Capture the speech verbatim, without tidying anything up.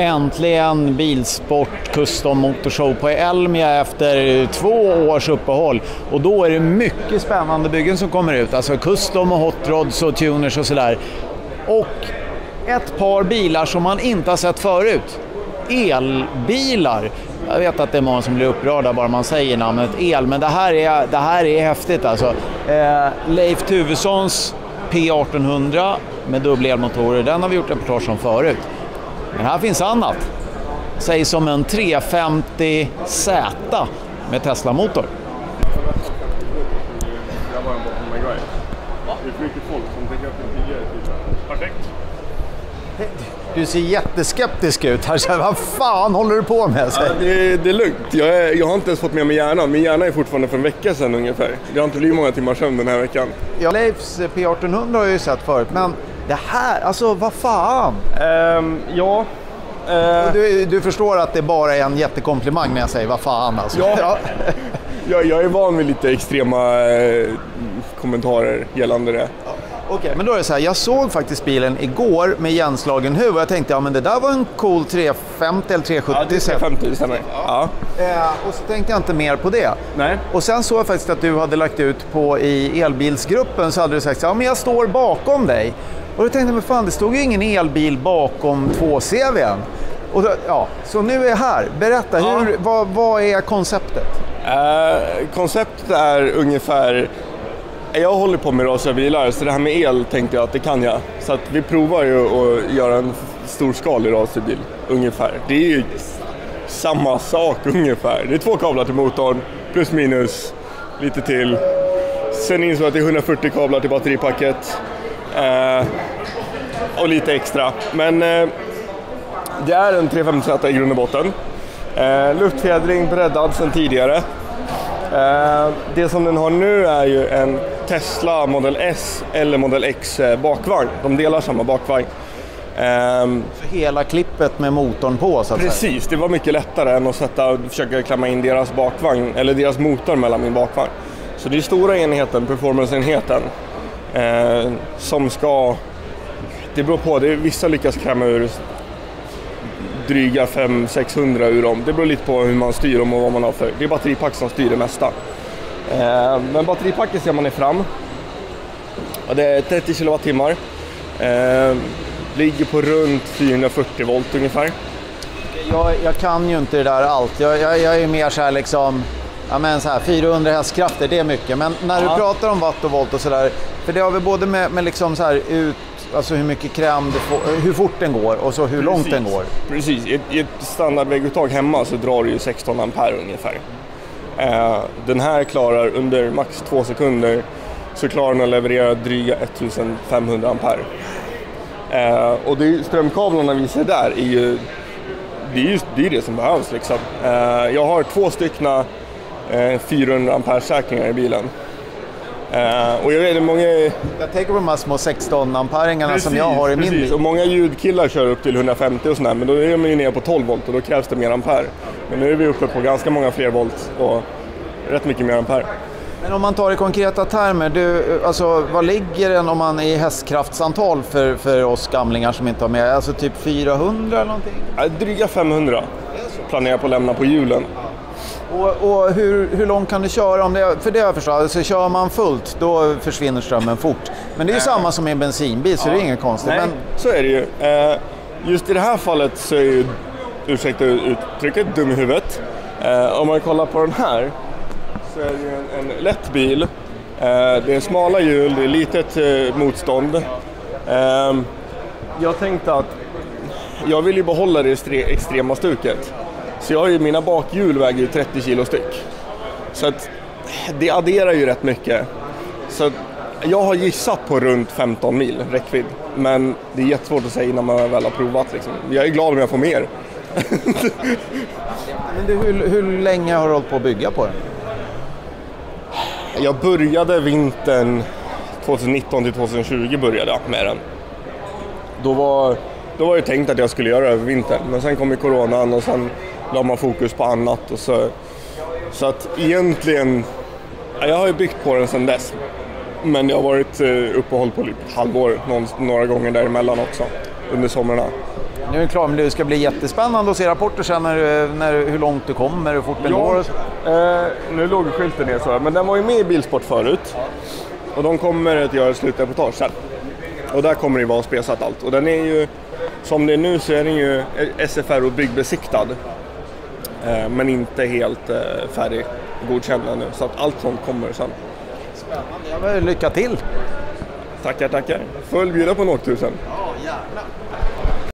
Äntligen bilsport custom motorshow på Elmia efter två års uppehåll. Och då är det mycket spännande byggen som kommer ut. Alltså custom och hot rods och tuners och sådär. Och ett par bilar som man inte har sett förut. Elbilar. Jag vet att det är många som blir upprörda bara man säger namnet el. Men det här är, det här är häftigt alltså. Eh, Leif Tuvessons P arton hundra med dubbla elmotorer. Den har vi gjort reportage om förut. Men här finns annat. Säg som en trehundrafemtio Z med Tesla-motor. Jag var en bakom mig grej. Det är för mycket folk som tänker att det är tidigare. Perfekt. Du ser jätteskeptisk ut här. Så vad fan håller du på med? Ja, det, det är lugnt. Jag, är, jag har inte ens fått med mig hjärnan. Min hjärna är fortfarande för en vecka sedan ungefär. Det har inte blivit många timmar sömn den här veckan. Ja, Leifs P arton hundra har jag ju sett förut. Men det här, alltså vad fan? Um, ja. Uh, du, du förstår att det bara är en jättekomplimang när jag säger vad fan alltså. Ja. Ja. jag, jag är van vid lite extrema eh, kommentarer gällande det. Ja. Okej, okay, men då är det så här, jag såg faktiskt bilen igår med igenslagen huvud och jag tänkte, ja men det där var en cool trehundrafemtio eller trehundrasjuttio. Ja, det är trehundrafemtio stämmer. Ja. Ja. Eh, och så tänkte jag inte mer på det. Nej. Och sen såg jag faktiskt att du hade lagt ut på i elbilsgruppen, så hade du sagt, ja men jag står bakom dig. Och då tänkte jag, men fan det stod ju ingen elbil bakom två C V:n. Och då, ja, så nu är jag här. Berätta, ja. hur, vad, vad är konceptet? Uh, konceptet är ungefär... Jag håller på med rasiga bilar, så det här med el tänkte jag att det kan jag. Så att vi provar ju att göra en storskalig rasig ungefär. Det är ju samma sak ungefär. Det är två kablar till motorn, plus minus, lite till. Sen insåg jag att det är hundrafyrtio kablar till batteripacket. Uh, och lite extra. Men uh, det är en trehundrafemtio Z i grund och botten. Uh, luftfjädring breddad sedan tidigare. Uh, det som den har nu är ju en Tesla Model S eller Model X bakvagn. De delar samma bakvagn. Um, Så hela klippet med motorn på så att precis, säga. Det var mycket lättare än att sätta, försöka klämma in deras bakvagn eller deras motor mellan min bakvagn. Så det är stora enheten, performance-enheten uh, som ska, det beror på, det är, vissa lyckas klämma ur dryga fem till sexhundra ur dem. Det beror lite på hur man styr dem och vad man har för. Det är batteripack som styr det mesta. Eh, men batteripacket ser man är fram. Och det är trettio kilowattimmar. Eh, ligger på runt fyrahundrafyrtio volt ungefär. Jag, jag kan ju inte det där allt. Jag, jag, jag är ju mer så här liksom, ja men så här fyrahundra hästkrafter, det är mycket. Men när ja. du pratar om watt och volt och sådär, för det har vi både med, med liksom så här ut, alltså hur mycket kräm, får, hur fort den går och så hur Precis. långt den går. Precis, i ett, i ett standardvägguttag hemma så drar det ju sexton ampere ungefär. Eh, den här klarar under max två sekunder så klarar den att leverera dryga femtonhundra ampere. Eh, och det, strömkablarna vi ser där är ju det, är ju, det, är det som behövs liksom. Eh, jag har två styckna eh, fyrahundra ampere säkringar i bilen. Uh, och jag vet många... Jag tänker på de här små sexton amperingarna som jag har i min bil. Och många ljudkillar kör upp till hundrafemtio och sådär, men då är man ju nere på tolv volt och då krävs det mer ampere. Men nu är vi uppe på ganska många fler volt och rätt mycket mer ampere. Men om man tar i konkreta termer, du, alltså, vad ligger den om man är i hästkraftsantal för, för oss gamlingar som inte har med? Alltså typ fyrahundra eller någonting? Ja, dryga femhundra planerar på att lämna på hjulen. Och, och hur, hur långt kan du köra? Om det, för det har jag förstått, alltså, kör man fullt då försvinner strömmen fort. Men det är ju äh. samma som i en bensinbil, så ja. det är inget konstigt. Nej, men... så är det ju. Uh, just i det här fallet så är ju, ursäkta uttrycket, dum i huvudet. Uh, om man kollar på den här så är det ju en, en lätt bil. Uh, det är smala hjul, det är litet uh, motstånd. Uh, jag tänkte att jag vill ju behålla det extrema stuket. Så jag har ju, mina bakhjul väger ju trettio kilo styck. Så att det adderar ju rätt mycket. Så att jag har gissat på runt femton mil räckvidd. Men det är jättesvårt att säga innan man väl har provat liksom. Jag är glad om jag får mer. Men du, hur, hur länge har du hållit på att bygga på den? Jag började vintern tjugonitton till tjugotjugo började jag med den. Då var, då var det tänkt att jag skulle göra det över vintern. Men sen kom ju coronan och sen la man fokus på annat. Och så, så att egentligen, jag har ju byggt på den sedan dess. Men jag har varit uppehåll på ett halvår någon, några gånger däremellan också under sommarna. nu är det klart, men det ska bli jättespännande att se rapporter sen när, när, hur långt du kommer, hur fort den går. Eh, nu låg skylten ner så, men den var ju med i Bilsport förut. Och de kommer att göra slutreportage sen. Och där kommer det vara spesat allt. Och den är ju, som det är nu så är den ju S F R och byggbesiktad. Eh, men inte helt eh, färdig godkänd nu. Så att allt sånt kommer sen. Spännande, ja, lycka till! Tackar, tackar. Full bjuda på en åktusen. Ja, gärna.